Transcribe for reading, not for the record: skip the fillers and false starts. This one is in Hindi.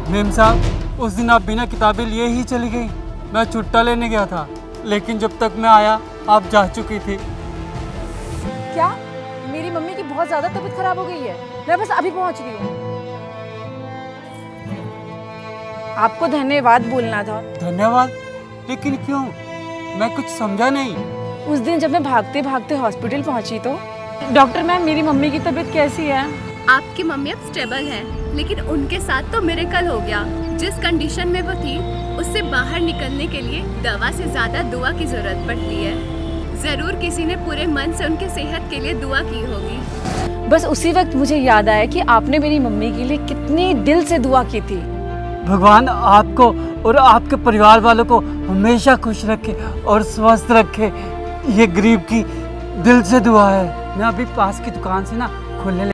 मेम साहब, उस दिन आप बिना किताबें लिए ही चली गई। मैं छुट्टा लेने गया था, लेकिन जब तक मैं आया आप जा चुकी थी। क्या? मेरी मम्मी की बहुत ज्यादा तबीयत खराब हो गई है, मैं बस अभी पहुंच रही हूँ। आपको धन्यवाद बोलना था। धन्यवाद? लेकिन क्यों? मैं कुछ समझा नहीं। उस दिन जब मैं भागते भागते हॉस्पिटल पहुंची तो डॉक्टर मैम, मेरी मम्मी की तबीयत कैसी है? आपकी मम्मी अब स्टेबल है, लेकिन उनके साथ तो मिरेकल हो गया। जिस कंडीशन में वो थी उससे बाहर निकलने के लिए दवा से ज्यादा दुआ की जरूरत पड़ती है। जरूर किसी ने पूरे मन से उनके सेहत के लिए दुआ की होगी। बस उसी वक्त मुझे याद आया कि आपने मेरी मम्मी के लिए कितनी दिल से दुआ की थी। भगवान आपको और आपके परिवार वालों को हमेशा खुश रखे और स्वस्थ रखे, ये गरीब की दिल से दुआ है। मैं अभी पास की दुकान से ना खुले